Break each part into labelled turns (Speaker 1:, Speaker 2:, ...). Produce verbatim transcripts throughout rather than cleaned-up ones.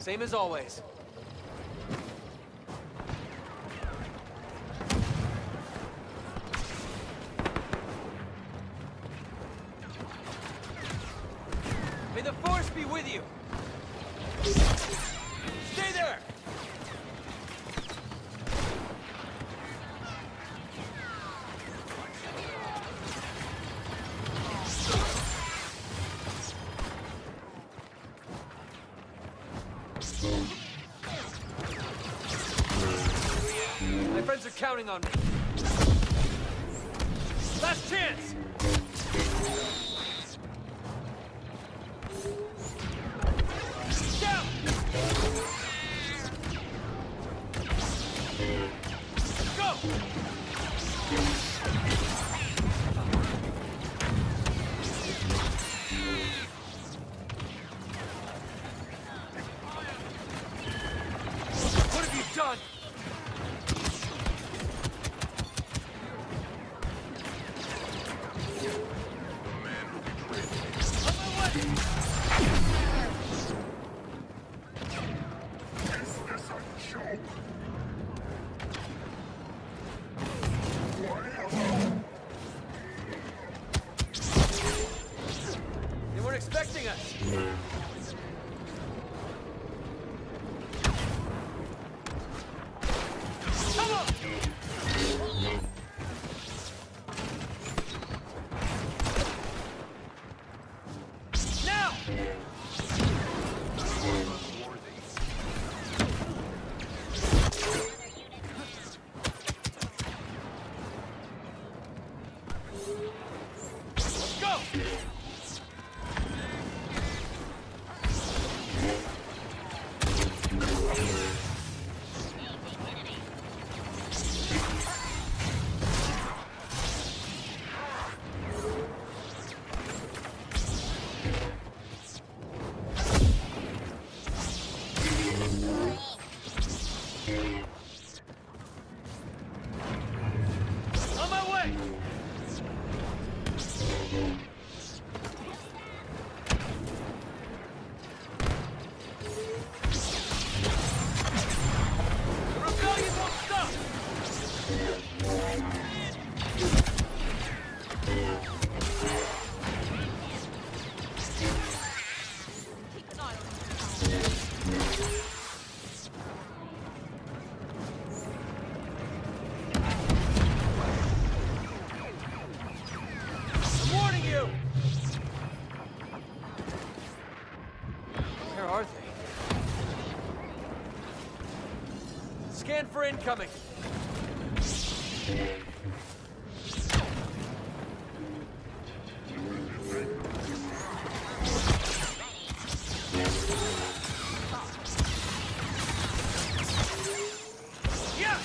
Speaker 1: Same as always. May the Force be with you! Stay there! My friends are counting on me. Last chance! Down! Go! What have you done? They weren't expecting us. Come on! Now! Let's go! On my way! The rebellion won't stop!
Speaker 2: Keep an eye on him.
Speaker 1: I'm warning you! Where are they? Scan for incoming. Yeah!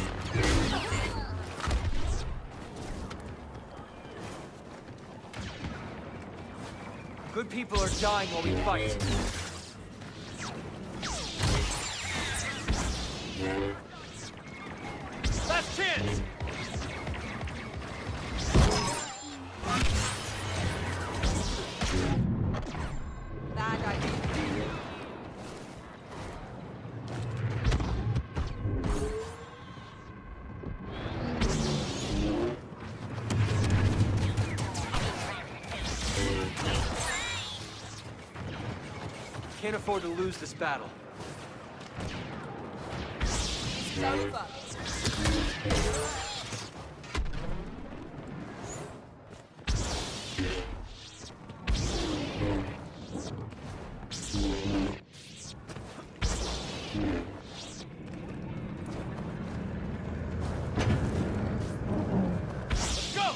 Speaker 1: Good people are dying while we fight. Last chance!
Speaker 2: Bad idea.
Speaker 1: Can't afford to lose this battle.
Speaker 2: It's over.
Speaker 1: Let's go!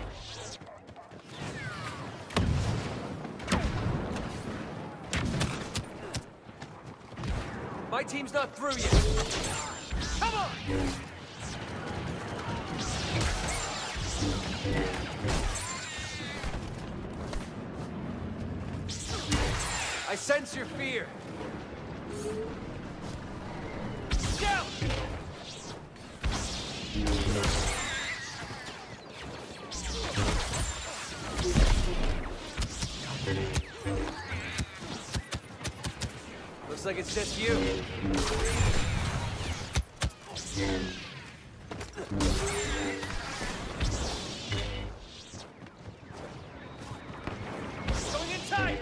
Speaker 1: My team's not through yet. Come on! I sense your fear. Down! Looks like it's just you. Going in tight!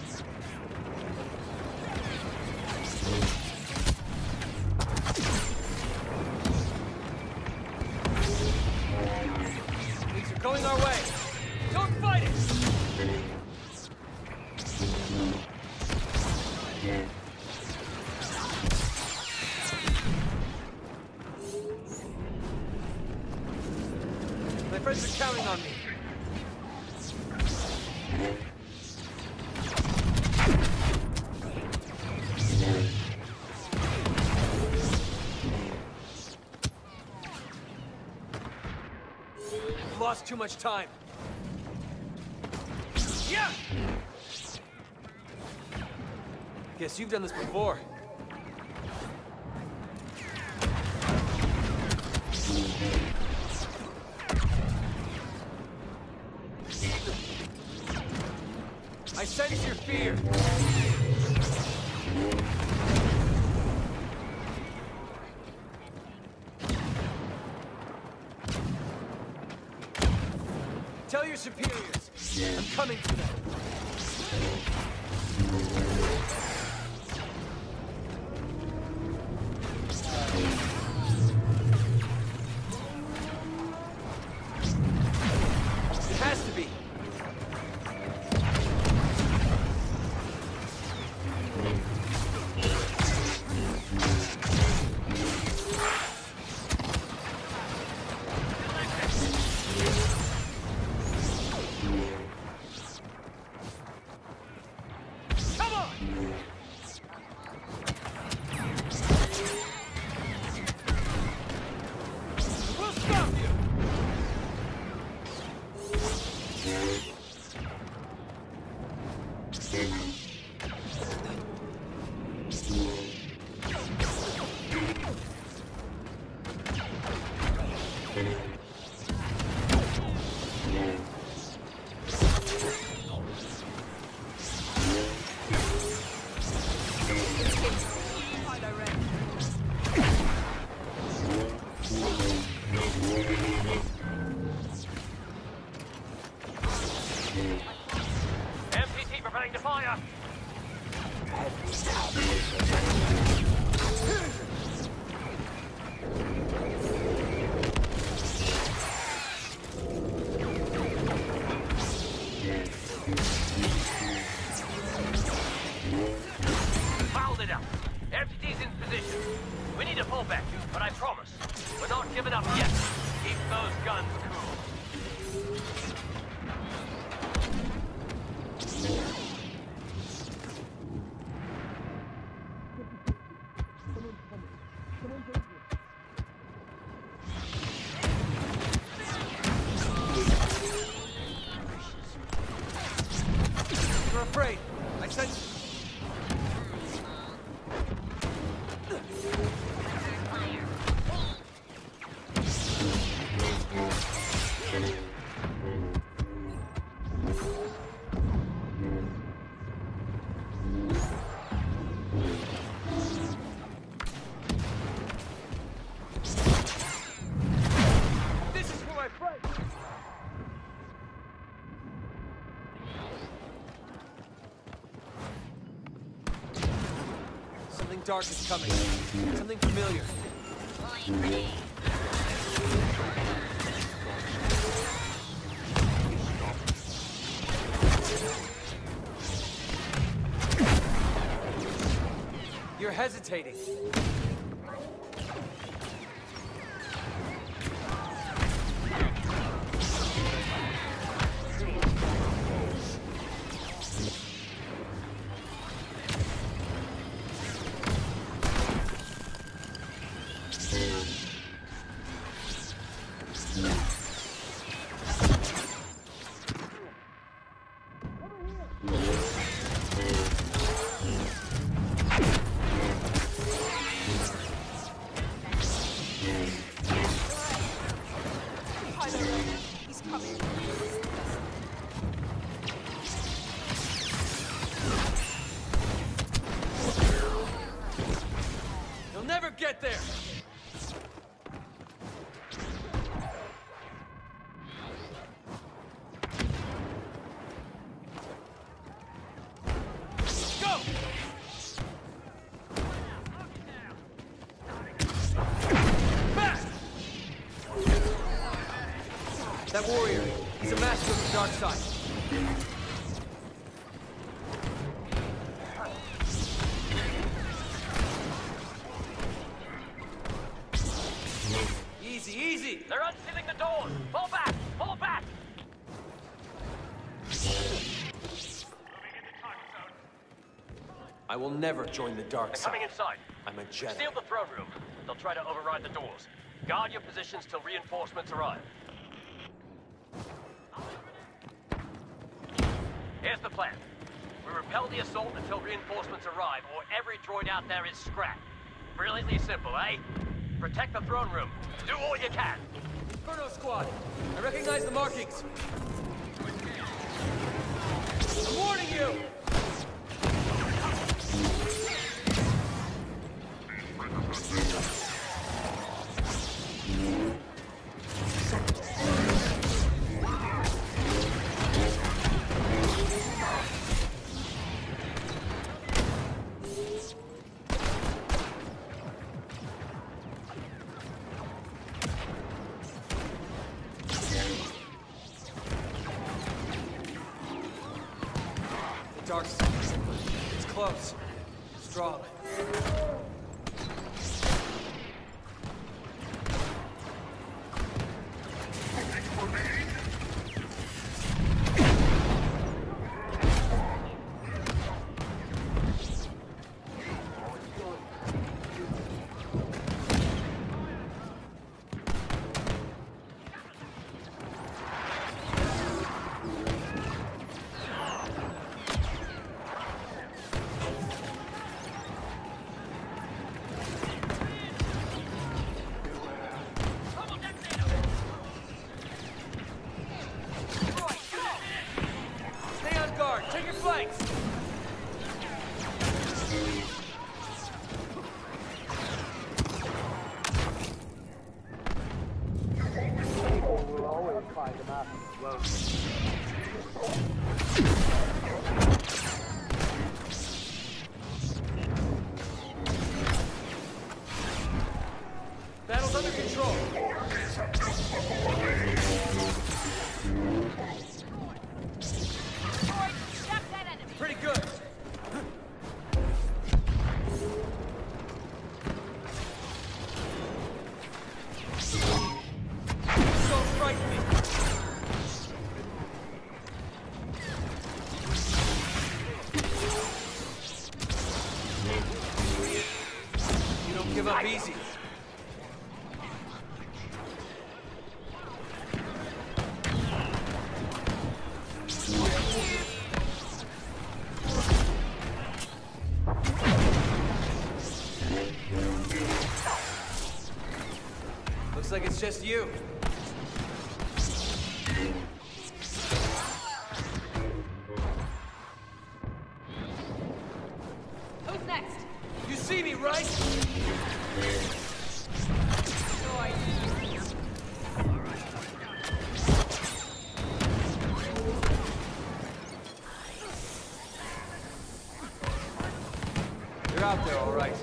Speaker 1: Things are going our way. Don't fight it! My friends are counting on me. We've lost too much time. Yeah! Guess you've done this before. I sense your fear. Tell your superiors, I'm coming for them. It has to be.
Speaker 3: M P T preparing to fire! Fouled it up. M P T's in position. We need a pullback, but I promise, we're not giving up yet. Keep those guns cool.
Speaker 1: You're afraid. I sense... This is who I pray! Something dark is coming. Something familiar. You're hesitating.
Speaker 2: He's coming.
Speaker 1: there! Go! Back! That warrior, he's a master of the dark side. Easy, easy!
Speaker 3: They're unsealing the doors! Fall back! Fall back!
Speaker 1: I will never join the dark
Speaker 3: They're
Speaker 1: side.
Speaker 3: coming inside.
Speaker 1: I'm a Jedi.
Speaker 3: Seal the throne room. They'll try to override the doors. Guard your positions till reinforcements arrive. Here's the plan. We repel the assault until reinforcements arrive, or every droid out there is scrapped. Brilliantly simple, eh? Protect the throne room. Do all you can.
Speaker 1: Inferno Squad! I recognize the markings! I'm warning you! Dark side. It's close. Strong. Stay on guard. Take your flanks.
Speaker 4: We'll always find them after the blow.
Speaker 1: Battle's under control. Pretty good. Don't frighten me. You don't give up easy. Looks like it's just you.
Speaker 2: Who's next?
Speaker 1: You see me, right? You're out there, all right.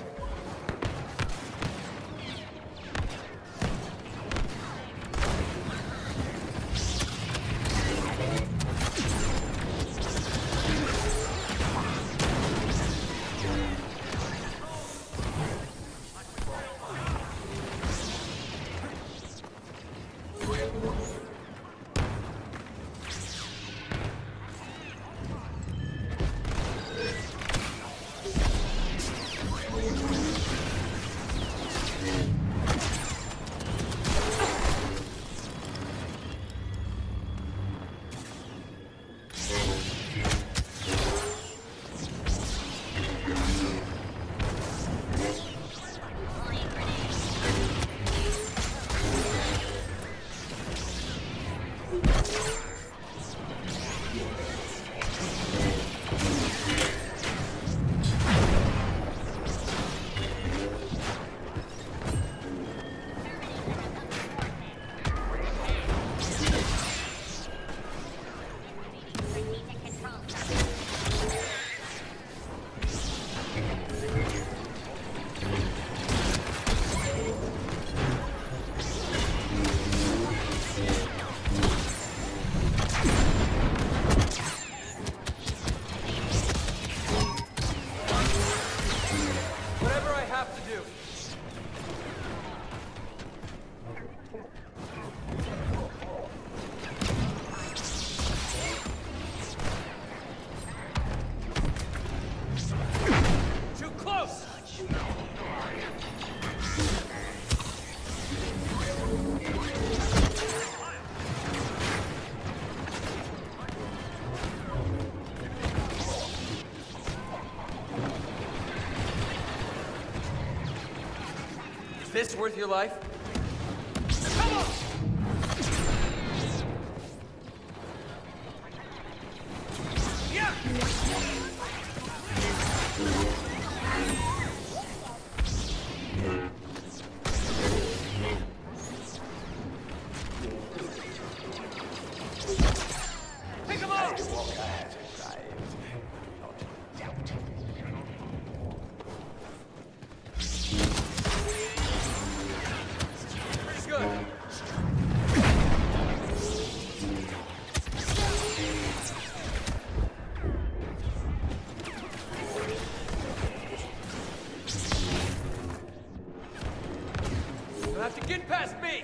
Speaker 1: this worth your life? Come on! Yeah! Pick him up! Pretty good. You'll have to get past me!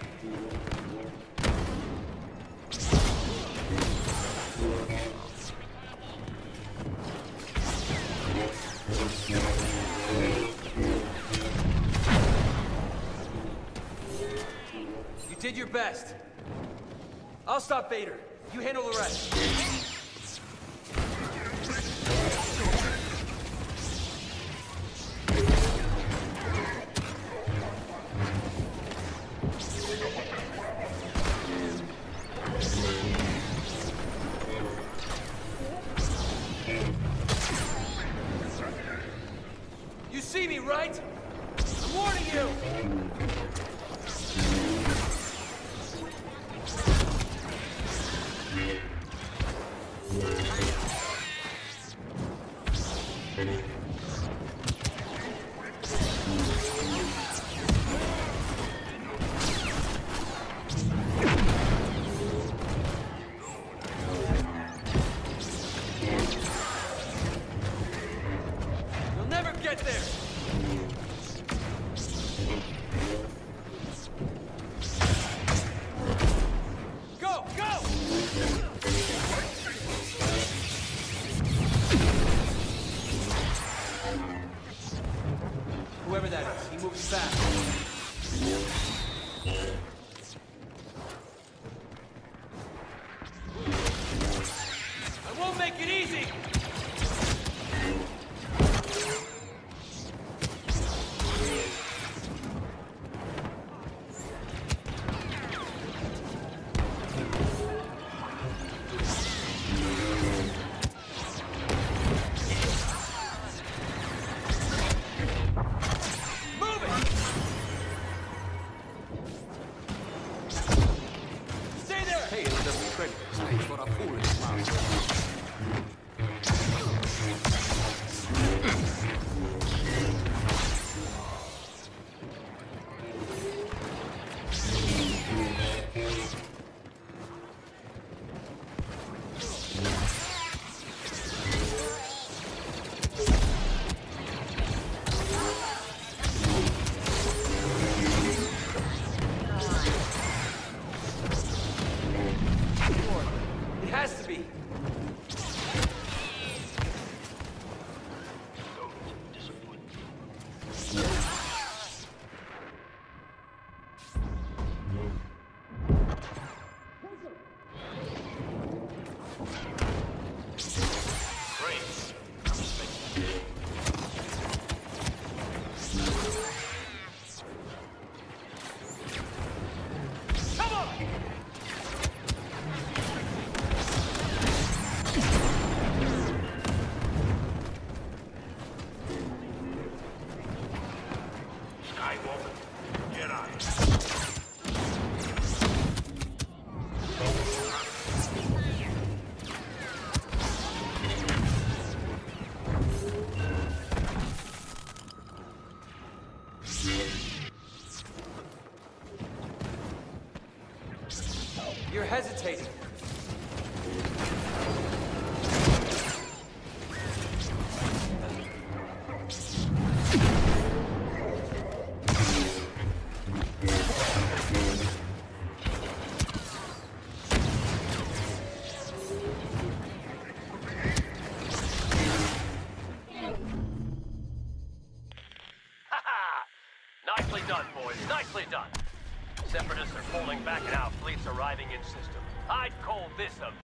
Speaker 1: You did your best. I'll stop Vader. You handle the rest. You see me, right? I'm warning you! You'll never get there! Go, go! Whoever that is, he moves fast. I won't make it easy! Move it! Stay there!
Speaker 5: Hail the strength for a foolish man.
Speaker 1: It has to be. Come on!
Speaker 3: Skywalker, Jedi.
Speaker 1: You're hesitating.
Speaker 3: Nicely done, boys. Nicely done. Separatists are pulling back and our fleet's arriving in system. I'd call this a